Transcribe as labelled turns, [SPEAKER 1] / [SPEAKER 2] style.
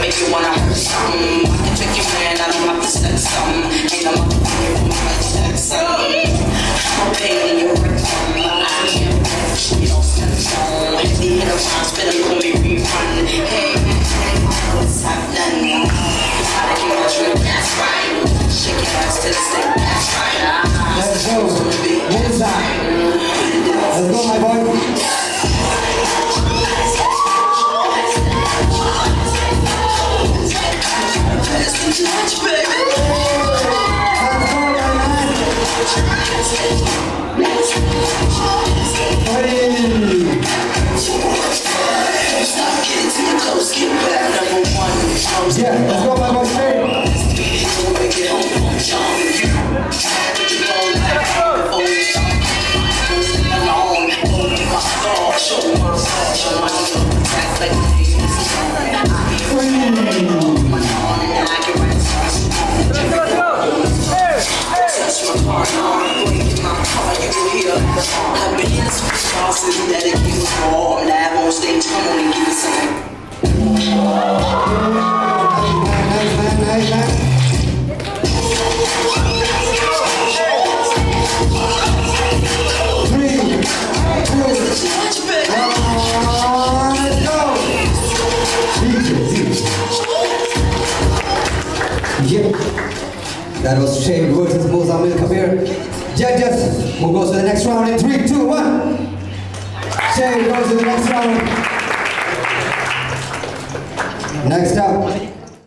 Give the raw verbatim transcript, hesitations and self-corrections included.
[SPEAKER 1] make you wanna hurt something. I can take your man, I don't have to sex something. Ain't no motherfucker who might sex something. I'm paying you for something. I can't rest, you don't set some. Hit the hit around, spin them, call me rerun. Hey, hey, what's happening? How to get a drink, that's right. Shake your ass to the stick, that's right.
[SPEAKER 2] Let's go. What is that? Let's go, my boy.
[SPEAKER 1] Touch, baby. Stop getting too close, get back. Number one.
[SPEAKER 2] Yeah, let's go, my boy. Straight. That was Shane versus Muzamil. Come here. Judges, we'll go to the next round in three, two, one. Shane goes to the next round. Next up.